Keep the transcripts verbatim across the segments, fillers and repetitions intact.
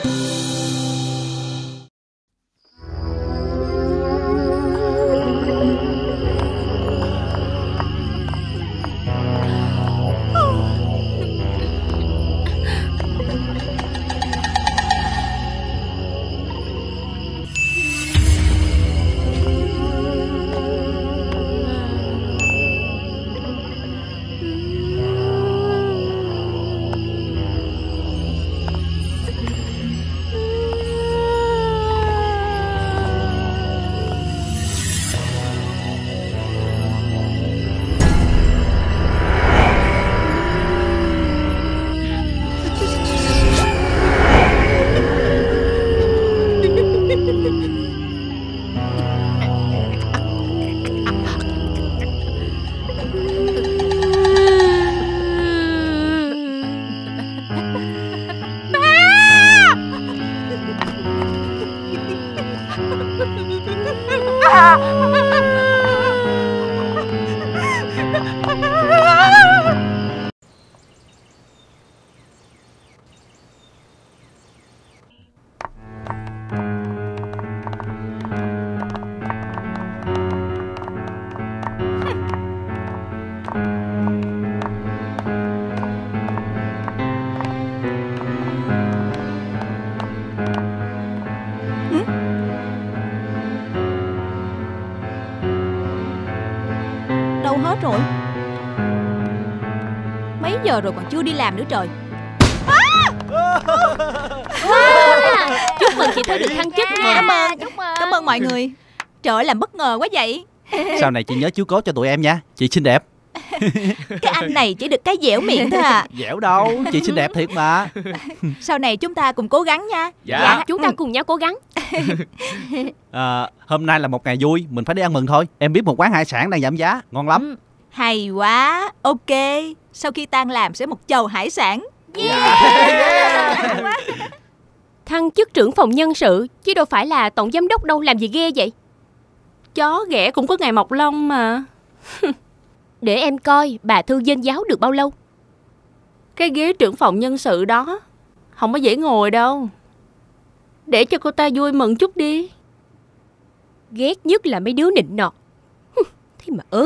Rồi mấy giờ rồi còn chưa đi làm nữa trời. À, chúc mừng chị Thư được thăng chức nha. Cảm ơn, cảm ơn mọi người. Trời ơi, làm bất ngờ quá vậy. Sau này chị nhớ chiếu cố cho tụi em nha. Chị xinh đẹp. Cái anh này chỉ được cái dẻo miệng thôi à. Dẻo đâu, chị xinh đẹp thiệt mà. Sau này chúng ta cùng cố gắng nha. Dạ, dạ chúng ta cùng nhau cố gắng. À, hôm nay là một ngày vui, mình phải đi ăn mừng thôi. Em biết một quán hải sản đang giảm giá, ngon lắm. Ừ, hay quá. Ok, sau khi tan làm sẽ một chầu hải sản. Yeah. Yeah. Thăng chức trưởng phòng nhân sự chứ đâu phải là tổng giám đốc đâu, làm gì ghê vậy. Chó ghẻ cũng có ngày mọc lông mà. Để em coi bà Thư danh giáo được bao lâu. Cái ghế trưởng phòng nhân sự đó không có dễ ngồi đâu. Để cho cô ta vui mừng chút đi. Ghét nhất là mấy đứa nịnh nọt. Thế mà ớn.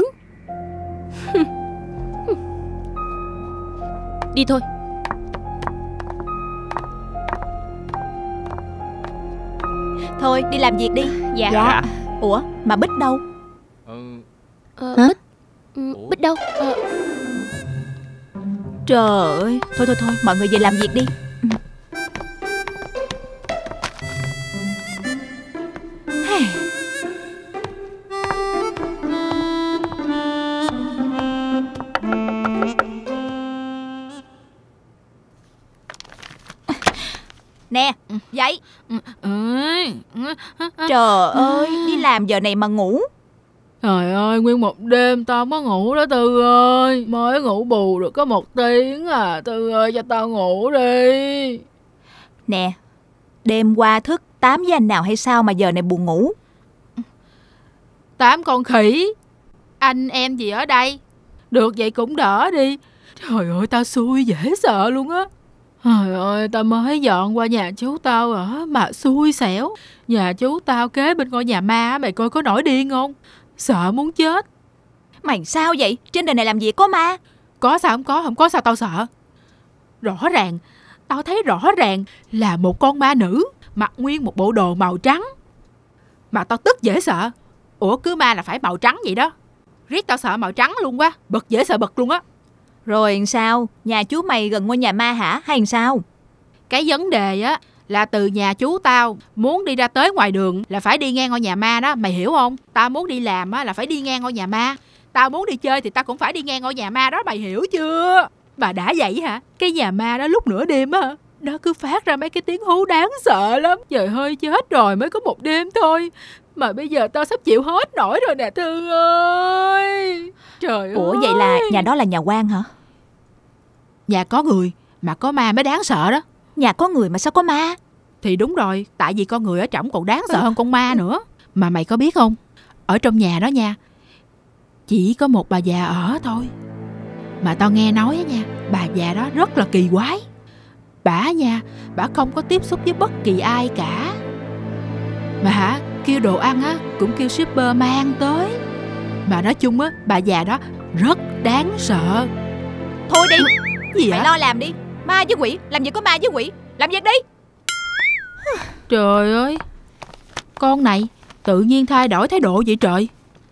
Đi thôi. Thôi đi làm việc đi. Dạ, dạ. Ủa mà Bích đâu? Ừ. Ờ, Hả? Bích ừ, Bích đâu? Ờ... Trời ơi. Thôi thôi thôi, mọi người về làm việc đi. Nè, dậy. Trời ơi, đi làm giờ này mà ngủ. Trời ơi, nguyên một đêm tao mới ngủ đó Tư ơi. Mới ngủ bù được có một tiếng à. Tư ơi, cho tao ngủ đi. Nè, đêm qua thức tám với anh nào hay sao mà giờ này buồn ngủ? Tám con khỉ. Anh em gì ở đây? Được vậy cũng đỡ đi. Trời ơi, tao xui dễ sợ luôn á. Trời ơi, tao mới dọn qua nhà chú tao ở mà xui xẻo. Nhà chú tao kế bên ngôi nhà ma, mày coi có nổi điên không? Sợ muốn chết. Mày sao vậy? Trên đời này làm gì có ma? Có sao không có, không có sao tao sợ. Rõ ràng, tao thấy rõ ràng là một con ma nữ mặc nguyên một bộ đồ màu trắng. Mà tao tức dễ sợ. Ủa cứ ma là phải màu trắng vậy đó. Riết tao sợ màu trắng luôn quá. Bật dễ sợ bật luôn á. Rồi sao? Nhà chú mày gần ngôi nhà ma hả? Hay sao? Cái vấn đề á là từ nhà chú tao muốn đi ra tới ngoài đường là phải đi ngang ngôi nhà ma đó. Mày hiểu không? Tao muốn đi làm á là phải đi ngang ngôi nhà ma. Tao muốn đi chơi thì tao cũng phải đi ngang ngôi nhà ma đó. Mày hiểu chưa? Bà đã vậy hả? Cái nhà ma đó lúc nửa đêm á, nó cứ phát ra mấy cái tiếng hú đáng sợ lắm. Trời ơi, chết rồi, mới có một đêm thôi mà bây giờ tao sắp chịu hết nổi rồi nè Thư ơi. Trời Ủa, ơi. vậy là nhà đó là nhà quan hả? Nhà có người mà có ma mới đáng sợ đó. Nhà có người mà sao có ma? Thì đúng rồi, tại vì con người ở trỏng còn đáng sợ hơn con ma nữa. Mà mày có biết không, ở trong nhà đó nha, chỉ có một bà già ở thôi. Mà tao nghe nói nha, bà già đó rất là kỳ quái. Bả nha, bả không có tiếp xúc với bất kỳ ai cả. Mà hả, kêu đồ ăn á cũng kêu shipper mang tới. Mà nói chung á, bà già đó rất đáng sợ. Thôi đi. Gì Mày vậy? lo làm đi. Ma với quỷ, làm gì có ma với quỷ. Làm việc đi. Trời ơi, con này tự nhiên thay đổi thái độ vậy trời.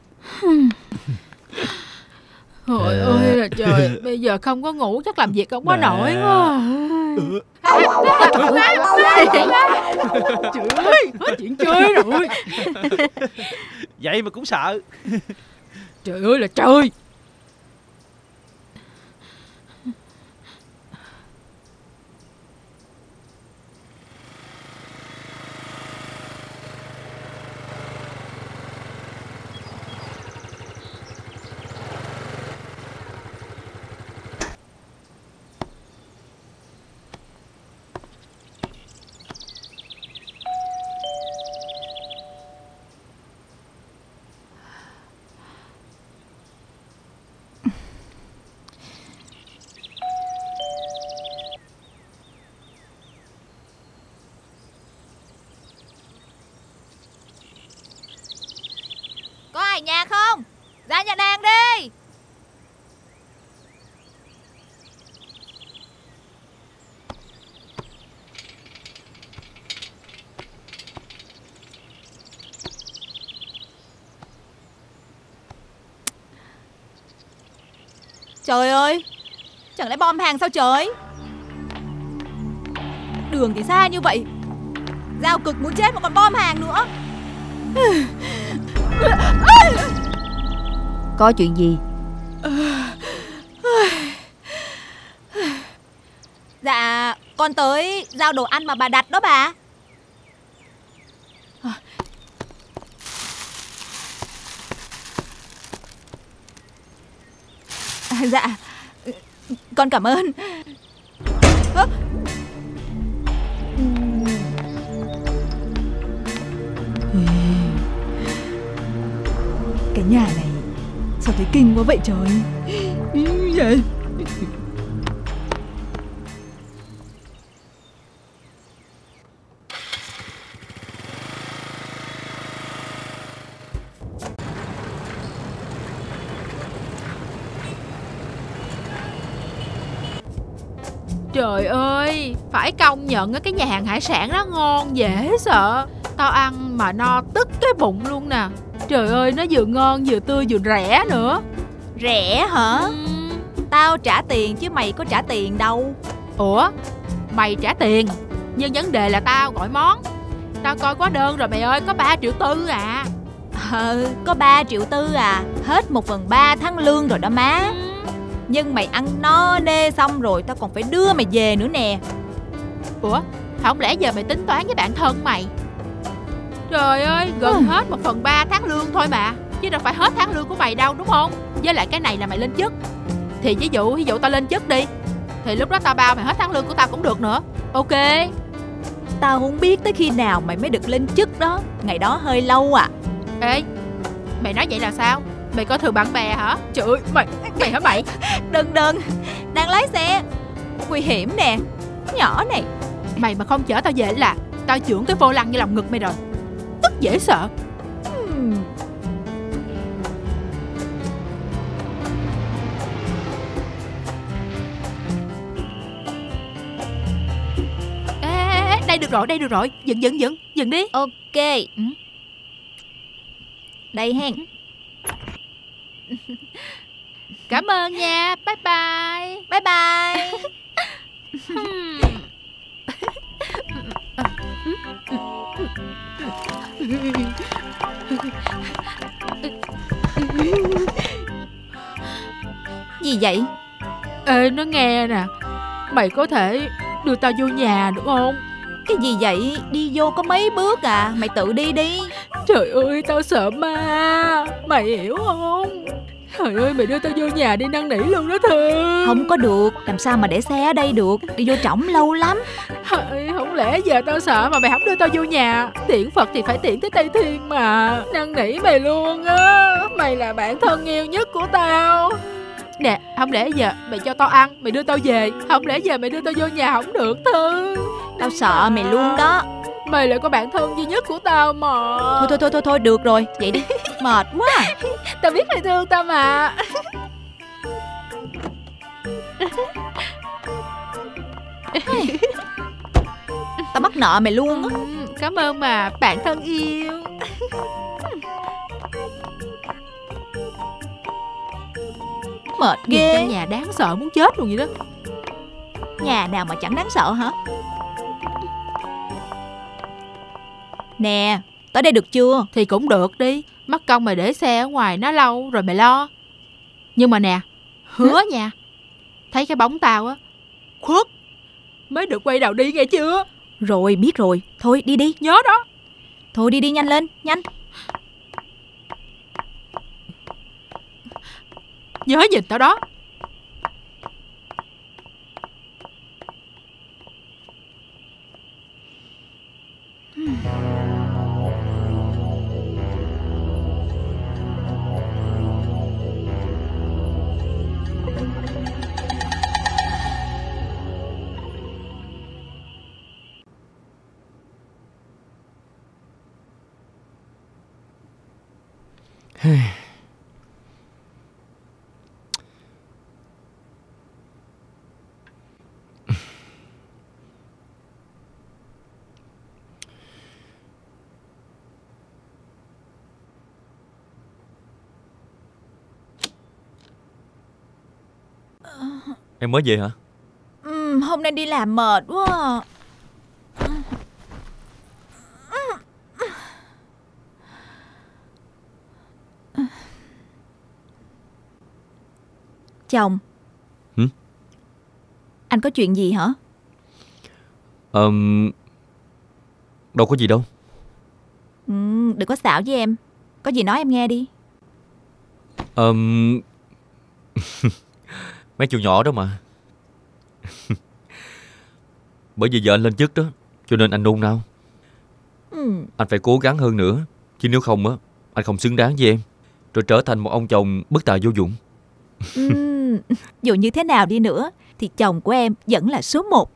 Trời ơi là trời, bây giờ không có ngủ chắc làm việc không có nổi quá. Trời ơi, hết chuyện chơi rồi. Vậy mà cũng sợ. Trời ơi là trời. Có ai nhà không? Ra nhà nàng đi. Trời ơi, chẳng lẽ bom hàng sao trời? Đường thì xa như vậy, Giao cực muốn chết mà còn bom hàng nữa. Có chuyện gì? Dạ, con tới giao đồ ăn mà bà đặt đó bà. À, dạ, con cảm ơn. Hả? Cái nhà này sao thấy kinh quá vậy trời. Vậy Trời ơi, phải công nhận cái nhà hàng hải sản đó ngon dễ sợ. Tao ăn mà no tức cái bụng luôn nè. Trời ơi, nó vừa ngon vừa tươi vừa rẻ nữa. rẻ hả? Ừ. Tao trả tiền chứ mày có trả tiền đâu. Ủa, mày trả tiền, nhưng vấn đề là tao gọi món. Tao coi hóa đơn rồi mày ơi, có ba triệu tư à. Ờ, có ba triệu tư à. Hết một phần ba tháng lương rồi đó má. Ừ. Nhưng mày ăn no nê xong rồi tao còn phải đưa mày về nữa nè. Ủa, không lẽ giờ mày tính toán với bạn thân mày? Trời ơi, gần Ừ. hết một phần ba tháng lương thôi mà, chứ đâu phải hết tháng lương của mày đâu, đúng không? Với lại cái này là mày lên chức. Thì ví dụ, ví dụ tao lên chức đi, thì lúc đó tao bao mày hết tháng lương của tao cũng được nữa. Ok. Tao không biết tới khi nào mày mới được lên chức đó. Ngày đó hơi lâu à. Ê, mày nói vậy là sao? Mày coi thường bạn bè hả? Trời ơi, mày, mày hả mày? Đừng đừng, đang lái xe nguy hiểm nè. Nhỏ này. Mày mà không chở tao về là tao chưởng cái vô lăng như lòng ngực mày rồi. Tức dễ sợ. Hmm. Ê, ê, ê, đây được rồi, đây được rồi. Dừng, dừng, dừng, dừng đi. Ok. Ừ. Đây hen. Cảm ơn nha, bye bye. Bye bye. Hmm. Gì vậy? Ê, nó nghe nè, mày có thể đưa tao vô nhà được không? Cái gì vậy? Đi vô có mấy bước à. Mày tự đi đi. Trời ơi, tao sợ ma. Mày hiểu không? Trời ơi, mày đưa tao vô nhà đi năn nỉ luôn đó Thư. Không có được. Làm sao mà để xe ở đây được. Đi vô trỏng lâu lắm. Trời, không lẽ giờ tao sợ mà mày không đưa tao vô nhà? Tiễn Phật thì phải tiễn tới Tây Thiên mà. Năn nỉ mày luôn á. Mày là bạn thân yêu nhất của tao. Nè, không lẽ giờ mày cho tao ăn, mày đưa tao về? Không lẽ giờ mày đưa tao vô nhà không được Thư? Tao sợ mày luôn đó. Mày là có bạn thân duy nhất của tao mà. Thôi thôi thôi thôi, thôi được rồi, vậy đi. Mệt quá à. Tao biết mày thương tao mà. Tao mắc nợ mày luôn á. Ừ, cảm ơn mà bạn thân yêu. Mệt Nhìn ghê. căn nhà đáng sợ muốn chết luôn vậy đó. Nhà nào mà chẳng đáng sợ hả? Nè, tới đây được chưa? Thì cũng được đi. Mắc công mày để xe ở ngoài nó lâu rồi mày lo. Nhưng mà nè, hứa nha, thấy cái bóng tao á khuất mới được quay đầu đi nghe chưa? Rồi, biết rồi. Thôi đi đi. Nhớ đó. Thôi đi đi, nhanh lên, nhanh. Nhớ nhìn tao đó. Em mới về hả? Ừ, hôm nay đi làm mệt quá à. Chồng. Hử? Anh có chuyện gì hả? Ờm... Đâu có gì đâu. Ừ, đừng có xạo với em. Có gì nói em nghe đi. Ờm... Mấy chuyện nhỏ đó mà. Bởi vì giờ anh lên chức đó, cho nên anh nôn nao. Ừ. Anh phải cố gắng hơn nữa, chứ nếu không á, anh không xứng đáng với em, rồi trở thành một ông chồng bất tài vô dụng. Ừ, dù như thế nào đi nữa thì chồng của em vẫn là số một.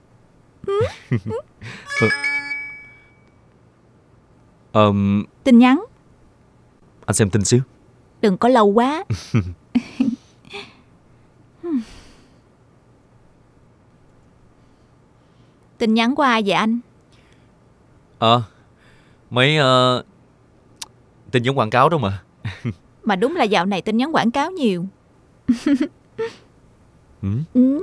Ờm... Tin nhắn. Anh xem tin xíu. Đừng có lâu quá. Tin nhắn của ai vậy anh? Ờ, mấy uh, tin nhắn quảng cáo đó mà. Mà đúng là dạo này tin nhắn quảng cáo nhiều. Ừ. Ừ.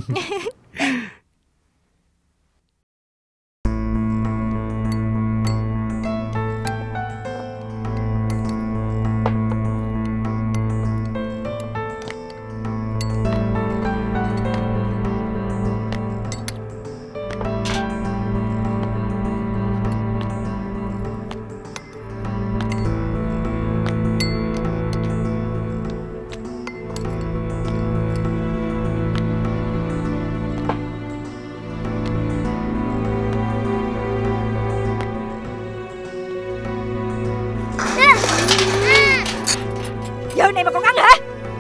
Giờ này mà còn ăn hả?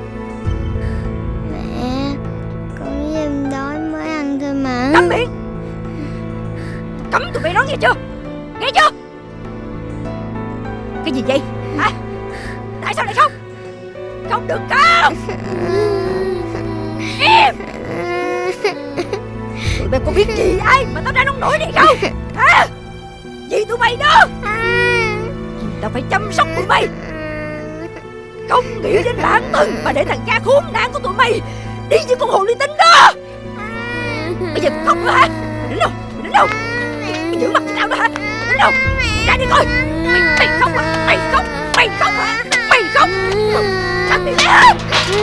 Mẹ, con với em đói mới ăn thôi mà. Cấm miệng. Cấm tụi bay nói nghe chưa? Nghe chưa? Cái gì vậy? Hả? Tại sao lại không? Không được không? Em. Tụi bay có biết gì ai mà tao ra nông nổi này không? Hả? Vì tụi bay đó. Vì tao phải chăm sóc tụi bay. Không nghĩ đến bản thân mà để thằng cha khốn nạn của tụi mày đi với con hồ ly tinh đó. Bây giờ khóc nữa hả? Mày đến đâu? Mày đến đâu? Mày giữ mặt cho tao đó hả? Mày đến đâu? Ra đi coi. Mày, mày khóc hả? Mày khóc. Mày khóc hả? Mày khóc. Thằng đi ra.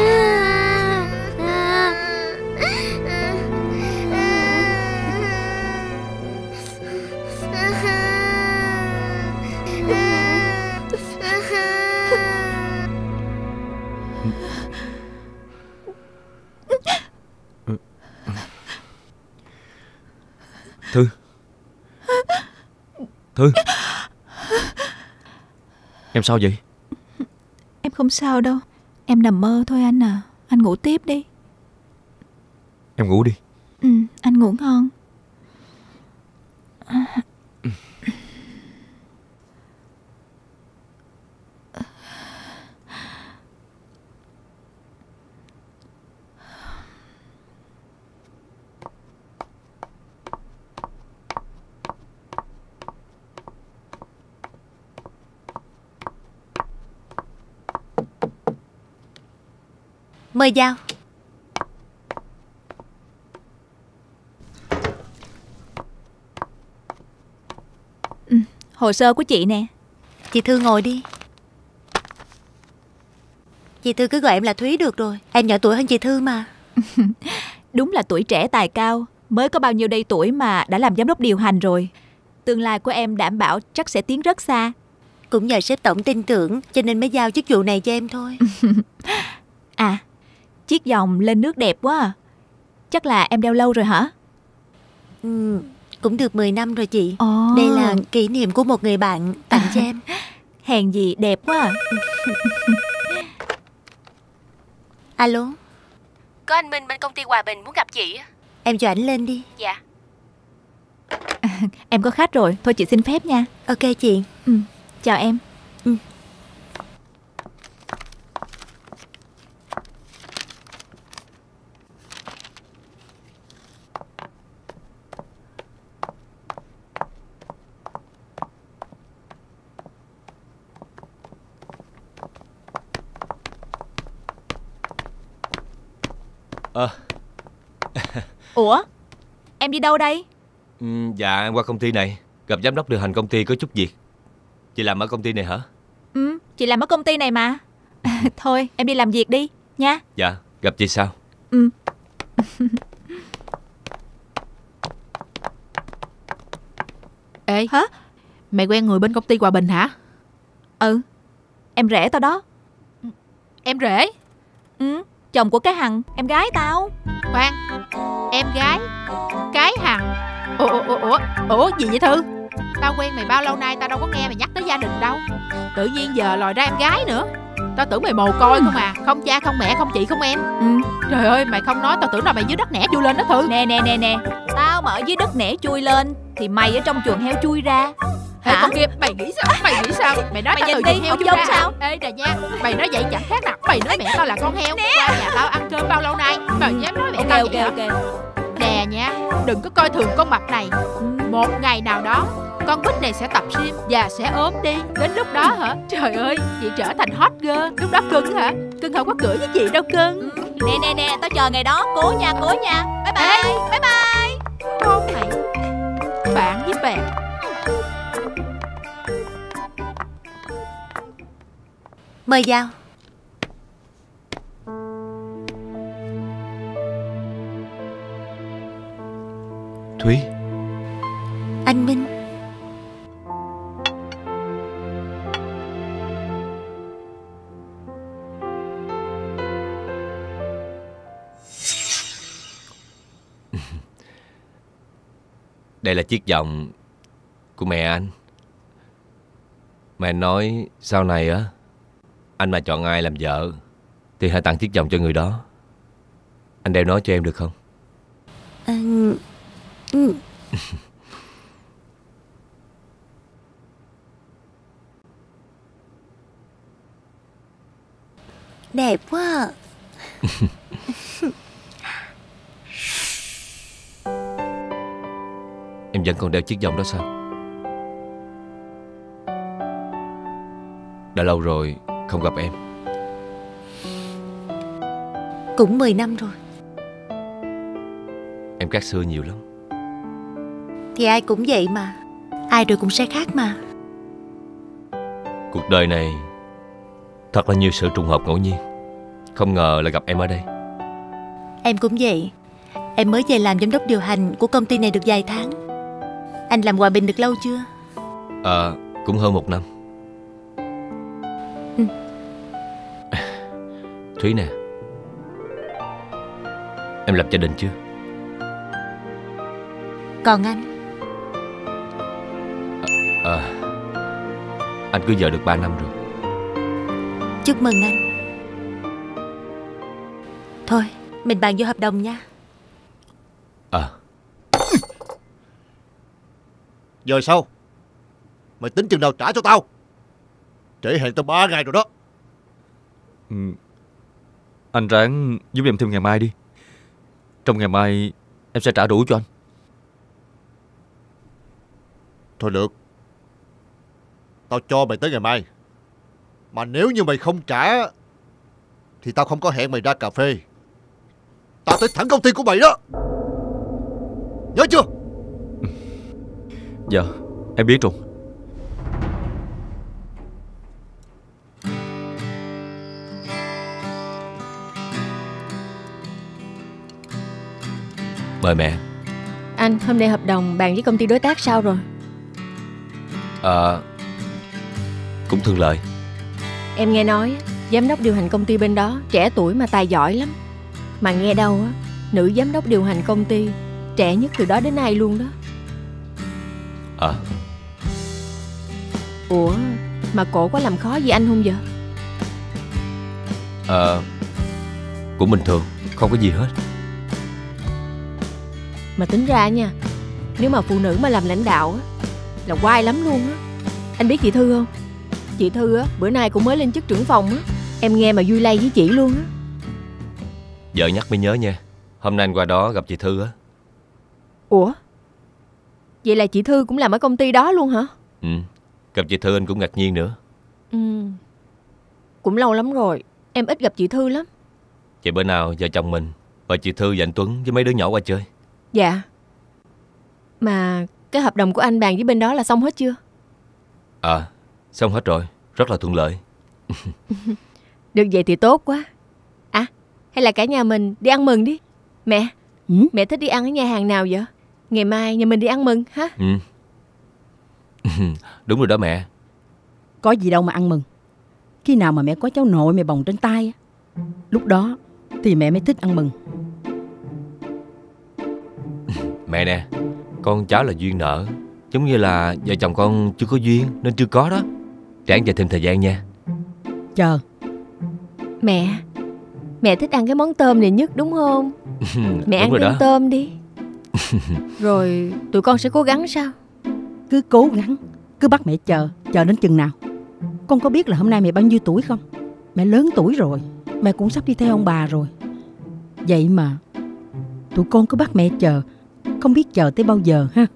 Thư. Thư. Em sao vậy? Em không sao đâu. Em nằm mơ thôi anh à. Anh ngủ tiếp đi. Em ngủ đi. Ừ, anh ngủ ngon. Mời vào. Ừ, hồ sơ của chị nè. Chị Thư ngồi đi. Chị Thư cứ gọi em là Thúy được rồi. Em nhỏ tuổi hơn chị Thư mà. Đúng là tuổi trẻ tài cao. Mới có bao nhiêu đây tuổi mà đã làm giám đốc điều hành rồi. Tương lai của em đảm bảo chắc sẽ tiến rất xa. Cũng nhờ sếp tổng tin tưởng cho nên mới giao chức vụ này cho em thôi. À, chiếc vòng lên nước đẹp quá à. Chắc là em đeo lâu rồi hả? Ừ, cũng được mười năm rồi chị. Ồ. Đây là kỷ niệm của một người bạn tặng cho em. Hèn gì đẹp quá à. Alo. Có anh Minh bên công ty Hòa Bình muốn gặp chị. Em cho ảnh lên đi. Dạ. Em có khách rồi, thôi chị xin phép nha. Ok chị. Ừ, chào em. Ừ. Ờ. Ủa, em đi đâu đây? Ừ, dạ em qua công ty này gặp giám đốc điều hành công ty có chút việc. Chị làm ở công ty này hả? Ừ, chị làm ở công ty này mà. Thôi, em đi làm việc đi, nha. Dạ, gặp chị sau. Ừ. Ê, Hả? mày quen người bên công ty Hòa Bình hả? Ừ, em rể tao đó. Em rể? Ừ, chồng của cái Hằng, em gái tao. Khoan, em gái cái Hằng? Ủa, ủa, ủa, ủa gì vậy Thư? Tao quen mày bao lâu nay tao đâu có nghe mày nhắc tới gia đình đâu. Tự nhiên giờ lòi ra em gái nữa. Tao tưởng mày mồ côi không à. Không cha, không mẹ, không chị, không em. Ừ. Trời ơi, mày không nói tao tưởng là mày dưới đất nẻ chui lên đó Thư. Nè nè nè nè, tao mà ở dưới đất nẻ chui lên thì mày ở trong chuồng heo chui ra. Ê, Hả? con kia, mày nghĩ sao? Mày nghĩ sao? Mày nói Mày tao nhìn từ đi, chuồng heo không chui giống ra. sao? Ê nè nha, mày nói vậy chẳng khác nào mày nói mẹ tao là con heo. Qua nhà tao ăn cơm bao lâu nay mày dám nói mẹ Ok tao ok vậy hả? ok. Nè nha, đừng có coi thường con mập này. Một ngày nào đó con Bích này sẽ tập gym và sẽ ốm đi. Đến lúc đó hả? Trời ơi, chị trở thành hot girl. Lúc đó cưng hả? Cưng không có cưỡi với chị đâu cưng. Nè nè nè, tao chờ ngày đó, cố nha, cố nha. Bye bye, bye bye. Con này, bạn với bạn. Mời vào. Thúy. Anh Minh. Đây là chiếc vòng của mẹ anh. Mẹ nói sau này á, anh mà chọn ai làm vợ thì hãy tặng chiếc vòng cho người đó. Anh đeo nó cho em được không? À, ừ. Đẹp quá à. Em vẫn còn đeo chiếc vòng đó sao? Đã lâu rồi không gặp em. Cũng mười năm rồi. Em khác xưa nhiều lắm. Thì ai cũng vậy mà. Ai rồi cũng sẽ khác mà. Cuộc đời này thật là nhiều sự trùng hợp ngẫu nhiên. Không ngờ là gặp em ở đây. Em cũng vậy. Em mới về làm giám đốc điều hành của công ty này được vài tháng. Anh làm Hòa Bình được lâu chưa? Ờ, à, cũng hơn một năm. Ừ. Thúy nè, em lập gia đình chưa? Còn anh? Ờ, à, anh cưới vợ được ba năm rồi. Chúc mừng anh. Thôi, mình bàn vô hợp đồng nha. À, Giờ sao? Mày tính chừng nào trả cho tao? Trễ hẹn tao ba ngày rồi đó. ừ. Anh ráng giúp em thêm ngày mai đi. Trong ngày mai em sẽ trả đủ cho anh. Thôi được, tao cho mày tới ngày mai. Mà nếu như mày không trả thì tao không có hẹn mày ra cà phê. Tao tới thẳng công ty của mày đó. Nhớ chưa? Dạ, em biết rồi. mời mẹ. Anh, hôm nay hợp đồng bàn với công ty đối tác sao rồi? À, cũng thương lợi. Em nghe nói giám đốc điều hành công ty bên đó trẻ tuổi mà tài giỏi lắm. Mà nghe đâu á, nữ giám đốc điều hành công ty trẻ nhất từ đó đến nay luôn đó. À, Ủa, mà cổ có làm khó gì anh không vậy? à, cũng bình thường, không có gì hết. Mà tính ra nha, nếu mà phụ nữ mà làm lãnh đạo á là oai lắm luôn á. Anh biết chị Thư không? Chị Thư á, bữa nay cũng mới lên chức trưởng phòng á. Em nghe mà vui lây với chị luôn á. Vợ nhắc mới nhớ nha. Hôm nay anh qua đó gặp chị Thư á. Ủa, vậy là chị Thư cũng làm ở công ty đó luôn hả? Ừ, gặp chị Thư anh cũng ngạc nhiên nữa. Ừ, cũng lâu lắm rồi, em ít gặp chị Thư lắm. Vậy bữa nào vợ chồng mình và chị Thư và anh Tuấn với mấy đứa nhỏ qua chơi. Dạ. Mà cái hợp đồng của anh bàn với bên đó là xong hết chưa? À, xong hết rồi, rất là thuận lợi. Được vậy thì tốt quá. À, hay là cả nhà mình đi ăn mừng đi. Mẹ, Ừ? mẹ thích đi ăn ở nhà hàng nào vậy? Ngày mai nhà mình đi ăn mừng ha? Ừ. Đúng rồi đó mẹ. Có gì đâu mà ăn mừng. Khi nào mà mẹ có cháu nội mẹ bồng trên tay á, lúc đó thì mẹ mới thích ăn mừng. Mẹ nè, con cháu là duyên nợ. Giống như là vợ chồng con chưa có duyên nên chưa có đó. Ráng chờ thêm thời gian nha. Chờ. Mẹ, mẹ thích ăn cái món tôm này nhất đúng không? Mẹ ăn rồi thêm đó. tôm đi. Rồi tụi con sẽ cố gắng sao? Cứ cố gắng, cứ bắt mẹ chờ. Chờ đến chừng nào? Con có biết là hôm nay mẹ bao nhiêu tuổi không? Mẹ lớn tuổi rồi, mẹ cũng sắp đi theo ông bà rồi. Vậy mà tụi con cứ bắt mẹ chờ, không biết chờ tới bao giờ ha.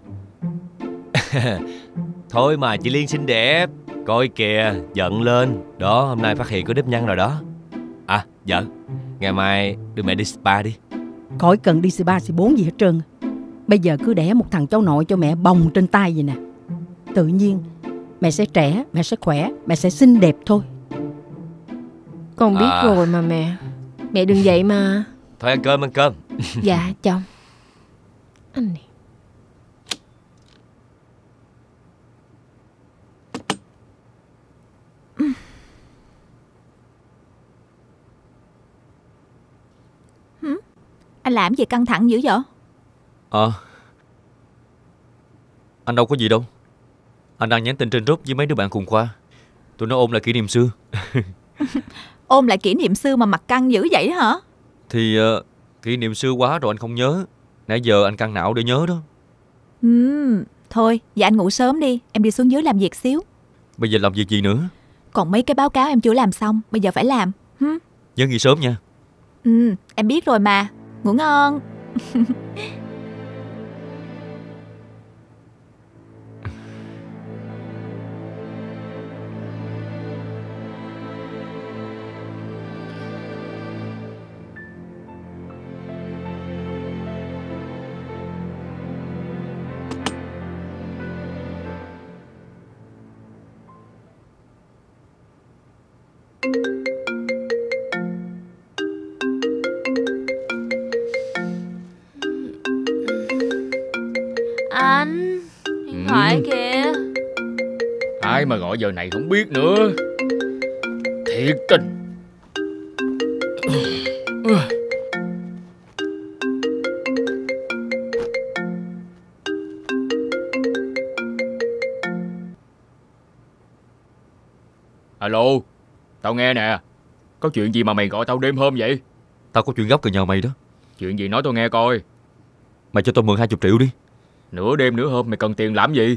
Thôi mà chị Liên xinh đẹp. Coi kìa, giận lên. Đó, hôm nay phát hiện có nếp nhăn rồi đó. À, vợ, ngày mai đưa mẹ đi spa đi. Khỏi cần đi xì ba xì bốn gì hết trơn. Bây giờ cứ đẻ một thằng cháu nội cho mẹ bồng trên tay vậy nè. Tự nhiên mẹ sẽ trẻ, mẹ sẽ khỏe, mẹ sẽ xinh đẹp thôi. Con biết À. rồi mà mẹ. Mẹ đừng vậy mà. Thôi ăn cơm, ăn cơm. Dạ chồng. Anh này. Anh làm gì căng thẳng dữ vậy? À, anh đâu có gì đâu. Anh đang nhắn tin trên group với mấy đứa bạn cùng khoa. Tụi nó ôn lại kỷ niệm xưa. Ôm lại kỷ niệm xưa mà mặt căng dữ vậy đó hả? Thì uh, kỷ niệm xưa quá rồi anh không nhớ. Nãy giờ anh căng não để nhớ đó. Ừm, thôi, dạ anh ngủ sớm đi. Em đi xuống dưới làm việc xíu. Bây giờ làm việc gì nữa? Còn mấy cái báo cáo em chưa làm xong, bây giờ phải làm. Hứ? Nhớ nghỉ sớm nha. Ừ, em biết rồi mà. Ngủ ngon. Anh, điện thoại Ừ. kìa. Ai mà gọi giờ này không biết nữa. Thiệt tình. Alo, tao nghe nè. Có chuyện gì mà mày gọi tao đêm hôm vậy? Tao có chuyện gấp cần nhờ mày đó. Chuyện gì nói tôi nghe coi. Mày cho tôi mượn hai mươi triệu đi. Nửa đêm nửa hôm mày cần tiền làm gì?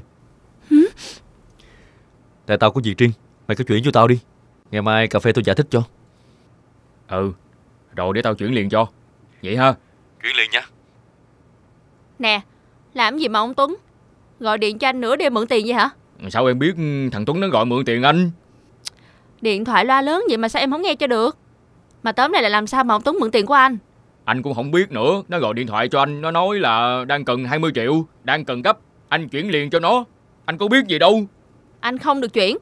Tại tao có việc riêng. Mày cứ chuyển cho tao đi. Ngày mai cà phê tôi giải thích cho. Ừ, rồi để tao chuyển liền cho. Vậy ha. Chuyển liền nha. Nè, làm gì mà ông Tuấn gọi điện cho anh nửa đêm mượn tiền vậy hả? Sao em biết thằng Tuấn nó gọi mượn tiền anh? Điện thoại loa lớn vậy mà sao em không nghe cho được? Mà tóm này là làm sao mà ông Tuấn mượn tiền của anh? Anh cũng không biết nữa. Nó gọi điện thoại cho anh. Nó nói là đang cần hai mươi triệu. Đang cần gấp. Anh chuyển liền cho nó. Anh có biết gì đâu. Anh không được chuyển.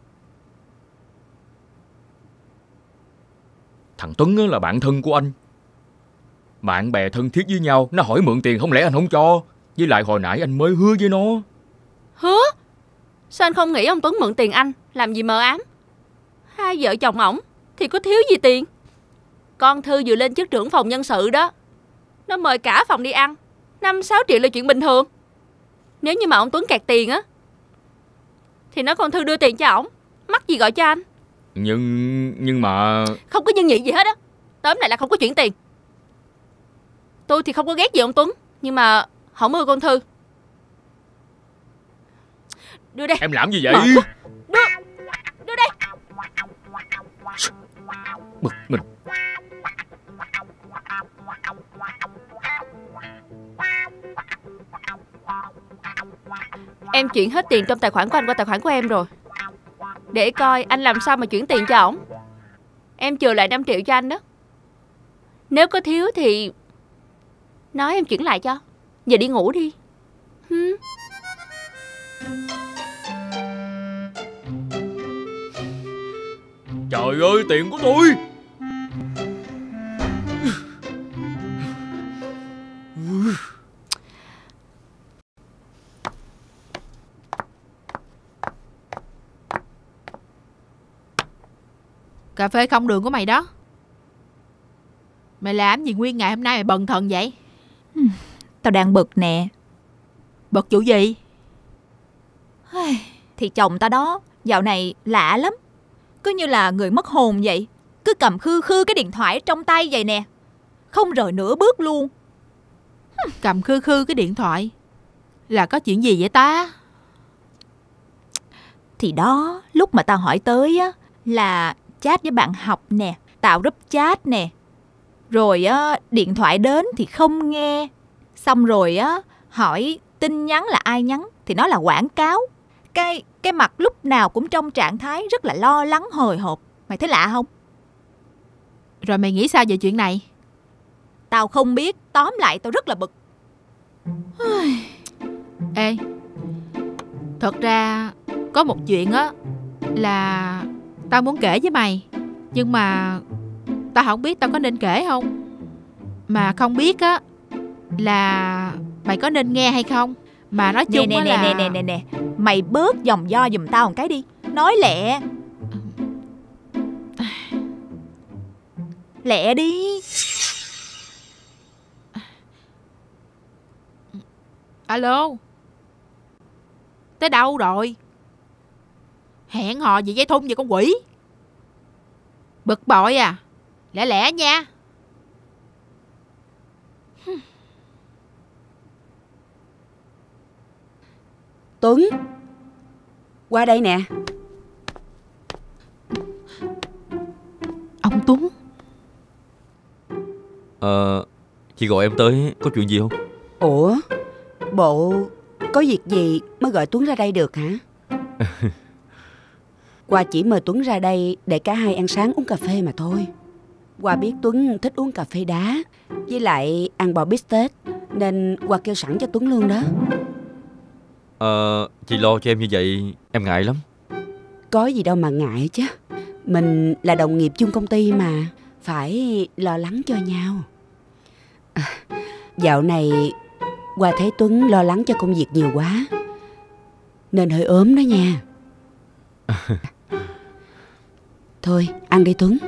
Thằng Tuấn là bạn thân của anh. Bạn bè thân thiết với nhau. Nó hỏi mượn tiền không lẽ anh không cho? Với lại hồi nãy anh mới hứa với nó. Hứa? Sao anh không nghĩ ông Tuấn mượn tiền anh làm gì mờ ám? Hai vợ chồng ổng thì có thiếu gì tiền. Con Thư vừa lên chức trưởng phòng nhân sự đó. Nó mời cả phòng đi ăn. Năm sáu triệu là chuyện bình thường. Nếu như mà ông Tuấn kẹt tiền á thì nói con Thư đưa tiền cho ổng. Mắc gì gọi cho anh. Nhưng nhưng mà Không có nhân nhị gì hết á. Tóm lại là không có chuyển tiền. Tôi thì không có ghét gì ông Tuấn, nhưng mà không ưa con Thư. Đưa đây. Em làm gì vậy? Đưa Đưa đây. Bực mình. Em chuyển hết tiền trong tài khoản của anh qua tài khoản của em rồi. Để coi anh làm sao mà chuyển tiền cho ổng. Em trừ lại năm triệu cho anh đó. Nếu có thiếu thì nói em chuyển lại cho. Giờ đi ngủ đi. Hừm. Trời ơi, tiền của tôi. Cà phê không đường của mày đó. Mày làm gì nguyên ngày hôm nay mày bần thần vậy? Tao đang bực nè. Bực vụ gì? Thì chồng tao đó dạo này lạ lắm. Cứ như là người mất hồn vậy. Cứ cầm khư khư cái điện thoại trong tay vậy nè. Không rời nửa bước luôn. Cầm khư khư cái điện thoại là có chuyện gì vậy ta? Thì đó, lúc mà tao hỏi tới á là chat với bạn học nè, tạo group chat nè. Rồi á điện thoại đến thì không nghe. Xong rồi á hỏi tin nhắn là ai nhắn thì nó là quảng cáo. Cái cái mặt lúc nào cũng trong trạng thái rất là lo lắng hồi hộp. Mày thấy lạ không? Rồi mày nghĩ sao về chuyện này? Tao không biết, tóm lại tao rất là bực. Ê, thật ra có một chuyện á là tao muốn kể với mày. Nhưng mà tao không biết tao có nên kể không. Mà không biết á là mày có nên nghe hay không. Mà nói chung nè, á nè, là nè nè nè nè mày bớt vòng vo giùm tao một cái đi. Nói lẹ. Lẹ đi. Alo. Tới đâu rồi? Hẹn hò gì với Thun vậy con quỷ? Bực bội à? Lẹ lẹ nha. Tuấn, qua đây nè. Ông Tuấn. Ờ, chị gọi em tới có chuyện gì không? Ủa, bộ có việc gì mới gọi Tuấn ra đây được hả? Hoa chỉ mời Tuấn ra đây để cả hai ăn sáng uống cà phê mà thôi. Hoa biết Tuấn thích uống cà phê đá với lại ăn bò bít tết, nên Hoa kêu sẵn cho Tuấn luôn đó. Ờ, chị lo cho em như vậy em ngại lắm. Có gì đâu mà ngại chứ. Mình là đồng nghiệp chung công ty mà, phải lo lắng cho nhau. À, dạo này Hoa thấy Tuấn lo lắng cho công việc nhiều quá, nên hơi ốm đó nha. Thôi ăn đi Tuấn.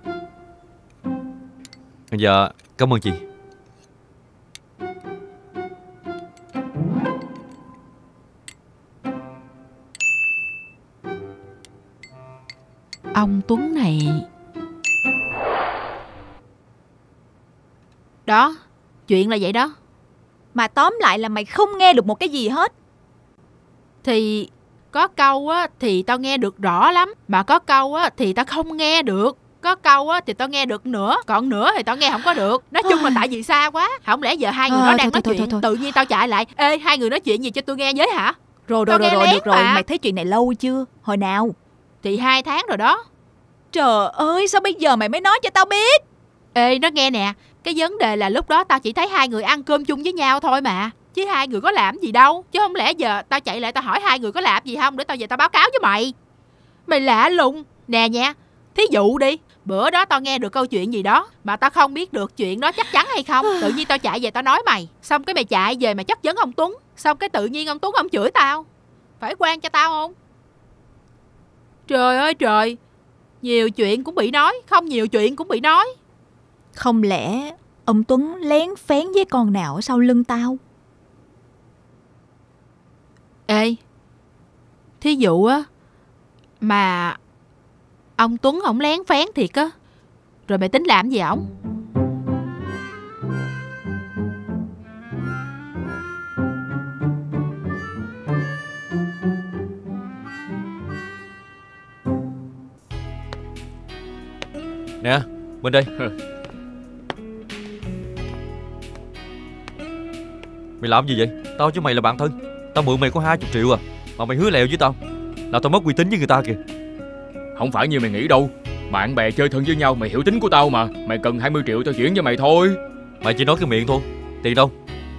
Dạ, cảm ơn chị. Ông Tuấn này Đó, chuyện là vậy đó. Mà tóm lại là mày không nghe được một cái gì hết. Thì có câu á thì tao nghe được rõ lắm, mà có câu á thì tao không nghe được. Có câu á thì tao nghe được nửa, còn nửa thì tao nghe không có được. Nói chung là tại vì xa quá. Không lẽ giờ hai người nó à, đang thôi, nói thôi, chuyện thôi, thôi. tự nhiên tao chạy lại: ê, hai người nói chuyện gì cho tôi nghe với hả? Rồi Tao rồi rồi, nghe rồi lén được rồi. mà. Mày thấy chuyện này lâu chưa? Hồi nào? Thì hai tháng rồi đó. Trời ơi, sao bây giờ mày mới nói cho tao biết? Ê, nó nghe nè, cái vấn đề là lúc đó tao chỉ thấy hai người ăn cơm chung với nhau thôi mà, chứ hai người có làm gì đâu. Chứ không lẽ giờ tao chạy lại tao hỏi hai người có làm gì không để tao về tao báo cáo với mày. Mày lạ lùng. Nè nha, thí dụ đi, bữa đó tao nghe được câu chuyện gì đó mà tao không biết được chuyện đó chắc chắn hay không. Tự nhiên tao chạy về tao nói mày, xong cái mày chạy về mày chất vấn ông Tuấn, xong cái tự nhiên ông Tuấn ông chửi tao. Phải quan cho tao không? Trời ơi trời, nhiều chuyện cũng bị nói, không nhiều chuyện cũng bị nói. Không lẽ ông Tuấn lén phén với con nào ở sau lưng tao? Ê, thí dụ á mà ông Tuấn ổng lén phén thiệt á, rồi mày tính làm gì ổng? Nè, bên đây. Mày làm gì vậy? Tao chứ mày là bạn thân. Tao mượn mày có hai mươi triệu à, mà mày hứa lèo với tao, là tao mất uy tín với người ta kìa. Không phải như mày nghĩ đâu. Bạn bè chơi thân với nhau, mày hiểu tính của tao mà. Mày cần hai mươi triệu tao chuyển cho mày thôi. Mày chỉ nói cái miệng thôi. Tiền đâu?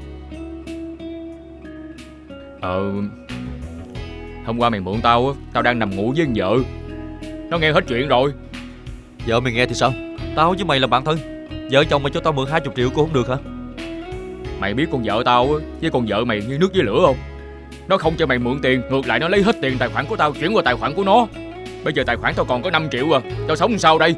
Ờ Hôm qua mày mượn tao á, tao đang nằm ngủ với con vợ. Nó nghe hết chuyện rồi. Vợ mày nghe thì sao? Tao với mày là bạn thân. Vợ chồng mày cho tao mượn hai mươi triệu cũng không được hả? Mày biết con vợ tao á, với con vợ mày như nước với lửa không? Nó không cho mày mượn tiền, ngược lại nó lấy hết tiền tài khoản của tao chuyển qua tài khoản của nó. Bây giờ tài khoản tao còn có năm triệu à. Tao sống làm sao đây?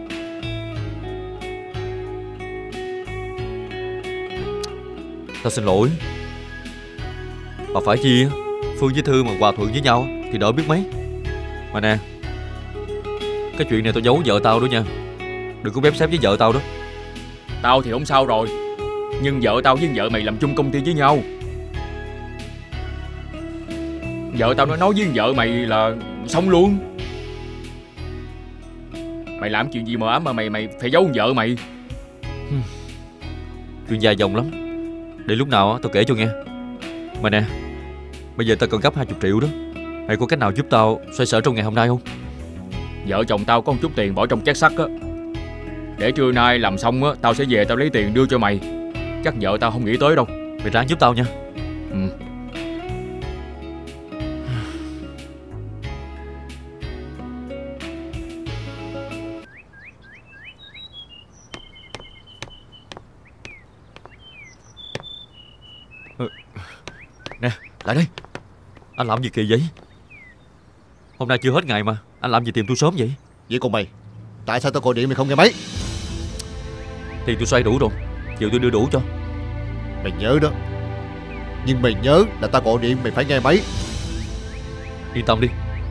Tao xin lỗi. Bà phải chi Phương với Thư mà hòa thuận với nhau thì đỡ biết mấy. Mà nè, cái chuyện này tao giấu vợ tao đó nha. Đừng có bếp xếp với vợ tao đó. Tao thì không sao rồi, nhưng vợ tao với vợ mày làm chung công ty với nhau. Vợ tao nó nói với vợ mày là xong luôn. Mày làm chuyện gì mà ám mà mày mày phải giấu con vợ mày. Chuyện dài dòng lắm, để lúc nào tao kể cho nghe. Mà nè, bây giờ tao cần gấp hai mươi triệu đó. Mày có cách nào giúp tao xoay sở trong ngày hôm nay không? Vợ chồng tao có một chút tiền bỏ trong két sắt á. Để trưa nay làm xong á, tao sẽ về tao lấy tiền đưa cho mày. Chắc vợ tao không nghĩ tới đâu. Mày ráng giúp tao nha. Ừ. Nè, lại đây. Anh làm gì kỳ vậy? Hôm nay chưa hết ngày mà anh làm gì tìm tôi sớm vậy? Vậy còn mày, tại sao tao gọi điện mày không nghe máy? Tiền tôi xoay đủ rồi, chịu tôi đưa đủ cho. Mày nhớ đó, nhưng mày nhớ là tao gọi điện mày phải nghe máy. Yên tâm đi.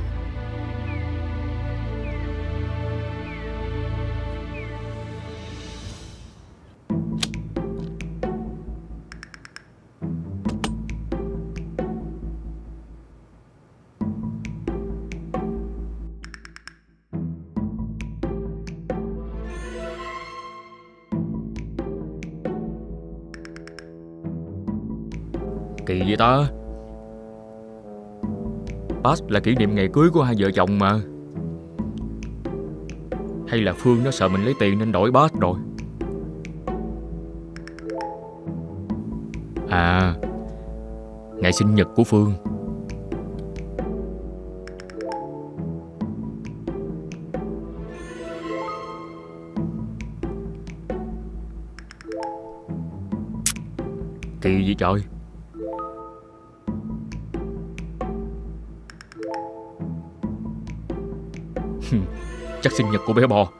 Kỳ vậy ta? Pass là kỷ niệm ngày cưới của hai vợ chồng mà. Hay là Phương nó sợ mình lấy tiền nên đổi pass rồi? À, ngày sinh nhật của Phương. Kỳ vậy trời. Chắc sinh nhật của bé bò.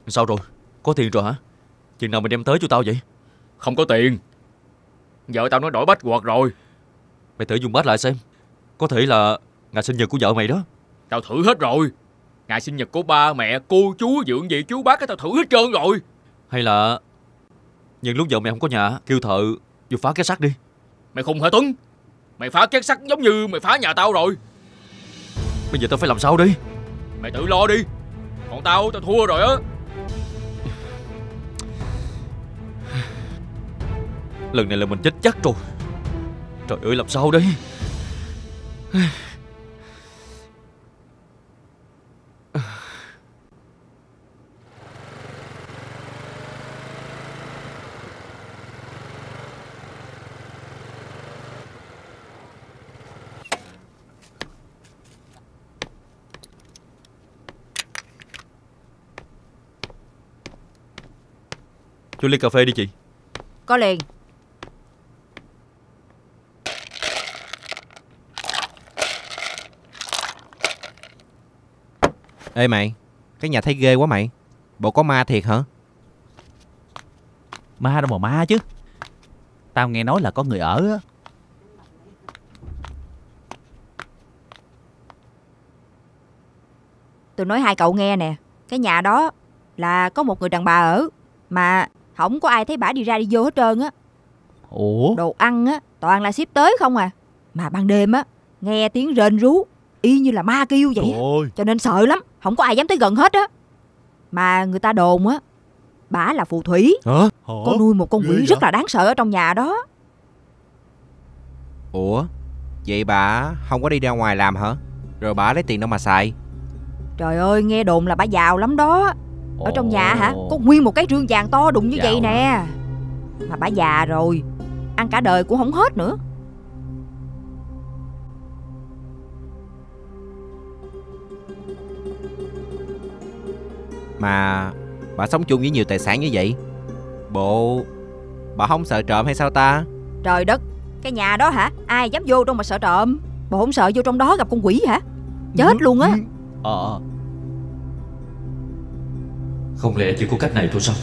Sao rồi? Có tiền rồi hả? Chừng nào mày đem tới cho tao vậy? Không có tiền. Vợ tao nó đổi password rồi. Mày thử dùng bát lại xem. Có thể là ngày sinh nhật của vợ mày đó. Tao thử hết rồi. Ngày sinh nhật của ba mẹ, cô chú, dượng dì, chú bác, tao thử hết trơn rồi. Hay là nhân lúc vợ mày không có nhà, kêu thợ vô phá két sắt đi. Mày khùng hả Tuấn? Mày phá két sắt giống như mày phá nhà tao rồi. Bây giờ tao phải làm sao đi? Mày tự lo đi. Còn tao, tao thua rồi á. Lần này là mình chết chắc rồi. Trời ơi, làm sao đây? Cho ly cà phê đi chị. Có liền. Ê mày, cái nhà thấy ghê quá mày. Bộ có ma thiệt hả? Ma đâu mà ma chứ. Tao nghe nói là có người ở á. Tôi nói hai cậu nghe nè. Cái nhà đó là có một người đàn bà ở, mà không có ai thấy bả đi ra đi vô hết trơn á. Ủa? Đồ ăn á toàn là ship tới không à. Mà ban đêm á nghe tiếng rên rú y như là ma kêu vậy. Ôi. Cho nên sợ lắm, không có ai dám tới gần hết á. Mà người ta đồn á bả là phù thủy. Hả? Có nuôi một con quỷ rất là đáng sợ ở trong nhà đó. Ủa, vậy bà không có đi ra ngoài làm hả? Rồi bà lấy tiền đâu mà xài? Trời ơi, nghe đồn là bả giàu lắm đó. Ở trong nhà hả, có nguyên một cái rương vàng to đùng như Giàu vậy nè. Mà bả già rồi, ăn cả đời cũng không hết nữa. Mà bà sống chung với nhiều tài sản như vậy, bộ bà không sợ trộm hay sao ta? Trời đất, cái nhà đó hả, ai dám vô đâu mà sợ trộm. Bộ không sợ vô trong đó gặp con quỷ hả? Chết luôn á. Ờ Không lẽ chỉ có cách này thôi sao?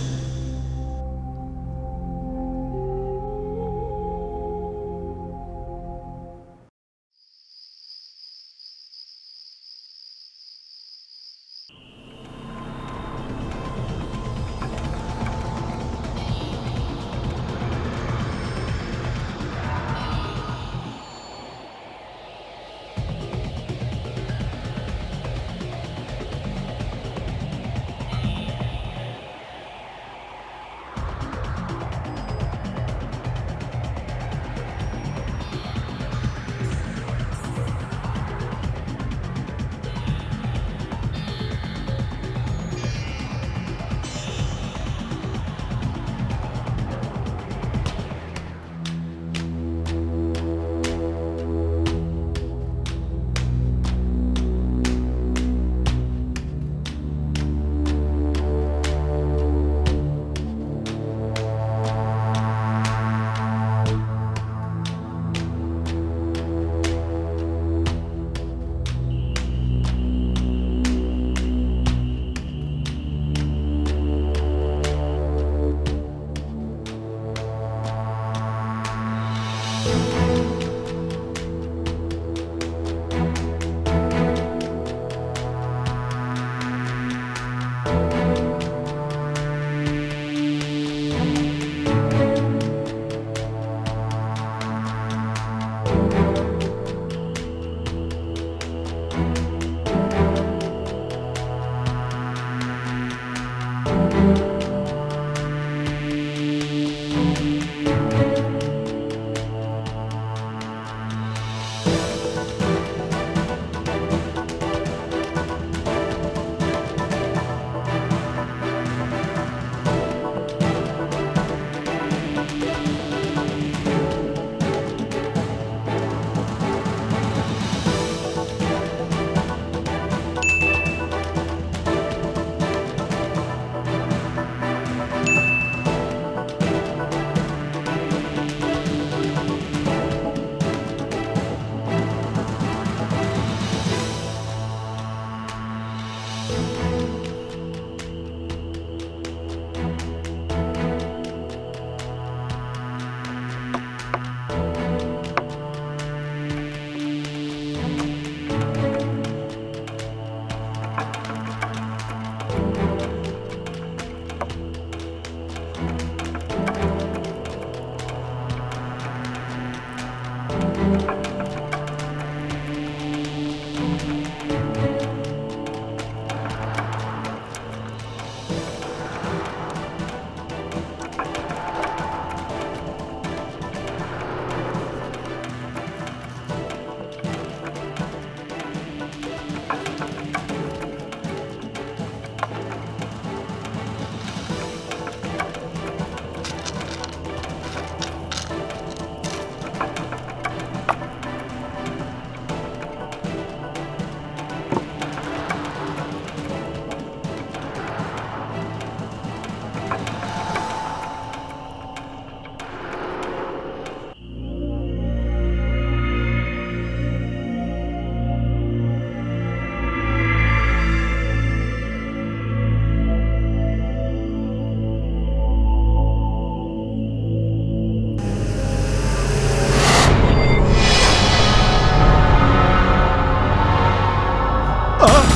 À.